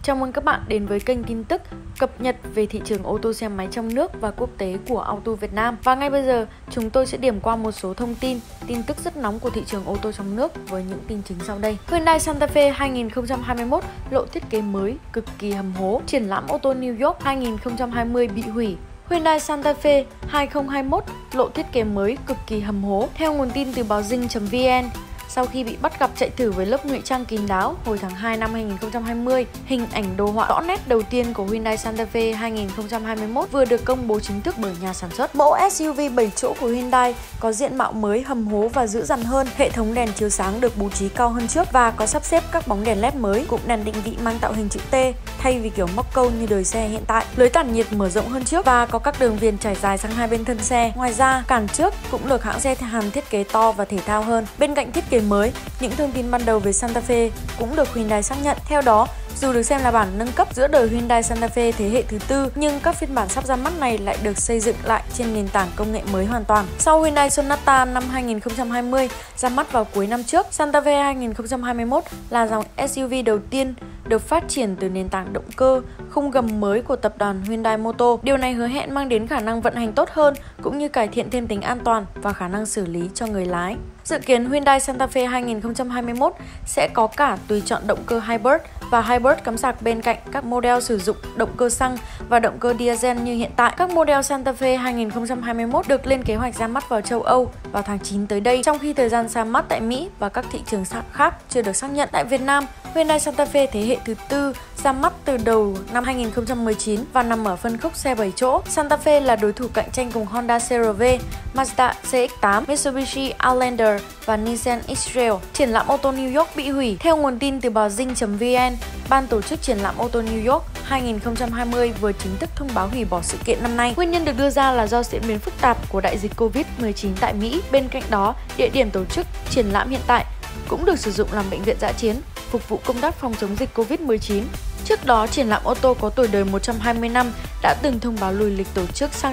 Chào mừng các bạn đến với kênh tin tức cập nhật về thị trường ô tô xe máy trong nước và quốc tế của Auto Việt Nam. Và ngay bây giờ, chúng tôi sẽ điểm qua một số thông tin rất nóng của thị trường ô tô trong nước với những tin chính sau đây. Hyundai Santa Fe 2021 lộ thiết kế mới cực kỳ hầm hố, triển lãm ô tô New York 2020 bị hủy. Hyundai Santa Fe 2021 lộ thiết kế mới cực kỳ hầm hố. Theo nguồn tin từ báo Dinh.vn, sau khi bị bắt gặp chạy thử với lớp ngụy trang kín đáo hồi tháng 2 năm 2020, hình ảnh đồ họa rõ nét đầu tiên của Hyundai Santa Fe 2021 vừa được công bố chính thức bởi nhà sản xuất. Mẫu SUV 7 chỗ của Hyundai có diện mạo mới hầm hố và dữ dằn hơn, hệ thống đèn chiếu sáng được bố trí cao hơn trước và có sắp xếp các bóng đèn LED mới, cụm đèn định vị mang tạo hình chữ T thay vì kiểu móc câu như đời xe hiện tại. Lưới tản nhiệt mở rộng hơn trước và có các đường viền trải dài sang hai bên thân xe. Ngoài ra, cản trước cũng được hãng xe Hàn thiết kế to và thể thao hơn. Bên cạnh thiết kế mới, những thông tin ban đầu về Santa Fe cũng được Hyundai xác nhận. Theo đó, dù được xem là bản nâng cấp giữa đời Hyundai Santa Fe thế hệ thứ tư, nhưng các phiên bản sắp ra mắt này lại được xây dựng lại trên nền tảng công nghệ mới hoàn toàn. Sau Hyundai Sonata năm 2020 ra mắt vào cuối năm trước, Santa Fe 2021 là dòng SUV đầu tiên được phát triển từ nền tảng động cơ khung gầm mới của tập đoàn Hyundai Motor. Điều này hứa hẹn mang đến khả năng vận hành tốt hơn cũng như cải thiện thêm tính an toàn và khả năng xử lý cho người lái. Dự kiến Hyundai Santa Fe 2021 sẽ có cả tùy chọn động cơ hybrid và hybrid cắm sạc bên cạnh các model sử dụng động cơ xăng và động cơ diesel như hiện tại. Các model Santa Fe 2021 được lên kế hoạch ra mắt vào châu Âu vào tháng 9 tới đây, trong khi thời gian ra mắt tại Mỹ và các thị trường khác chưa được xác nhận. Tại Việt Nam, Hyundai Santa Fe thế hệ thứ tư ra mắt từ đầu năm 2019 và nằm ở phân khúc xe 7 chỗ. Santa Fe là đối thủ cạnh tranh cùng Honda CR-V, Mazda CX-8, Mitsubishi Outlander và Nissan X-Trail. Triển lãm ô tô New York bị hủy. Theo nguồn tin từ báo Dinh.vn, ban tổ chức triển lãm ô tô New York 2020 vừa chính thức thông báo hủy bỏ sự kiện năm nay. Nguyên nhân được đưa ra là do diễn biến phức tạp của đại dịch Covid-19 tại Mỹ. Bên cạnh đó, địa điểm tổ chức triển lãm hiện tại cũng được sử dụng làm bệnh viện dã chiến, phục vụ công tác phòng chống dịch Covid-19. Trước đó, triển lãm ô tô có tuổi đời 120 năm đã từng thông báo lùi lịch tổ chức sang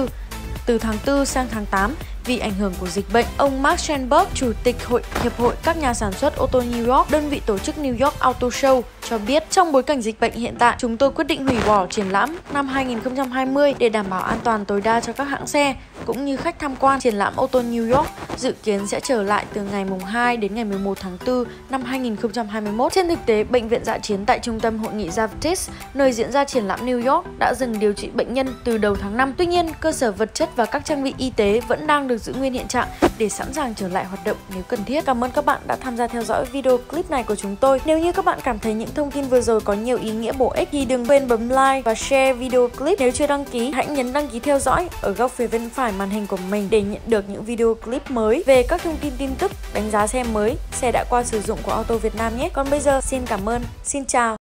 từ tháng 4 sang tháng 8 vì ảnh hưởng của dịch bệnh. Ông Mark Schenberg, Chủ tịch Hiệp hội các nhà sản xuất ô tô New York, đơn vị tổ chức New York Auto Show, cho biết trong bối cảnh dịch bệnh hiện tại, chúng tôi quyết định hủy bỏ triển lãm năm 2020 để đảm bảo an toàn tối đa cho các hãng xe cũng như khách tham quan. Triển lãm ô tô New York dự kiến sẽ trở lại từ ngày 2 đến ngày 11 tháng 4 năm 2021. Trên thực tế, bệnh viện dã chiến tại trung tâm hội nghị Javits, nơi diễn ra triển lãm New York, đã dừng điều trị bệnh nhân từ đầu tháng 5. Tuy nhiên, cơ sở vật chất và các trang bị y tế vẫn đang được giữ nguyên hiện trạng để sẵn sàng trở lại hoạt động nếu cần thiết. Cảm ơn các bạn đã tham gia theo dõi video clip này của chúng tôi. Nếu như các bạn cảm thấy những thông tin vừa rồi có nhiều ý nghĩa bổ ích thì đừng quên bấm like và share video clip. Nếu chưa đăng ký, hãy nhấn đăng ký theo dõi ở góc phía bên phải màn hình của mình để nhận được những video clip mới về các thông tin tin tức, đánh giá xe mới, xe đã qua sử dụng của Auto Việt Nam nhé. Còn bây giờ, xin cảm ơn, xin chào.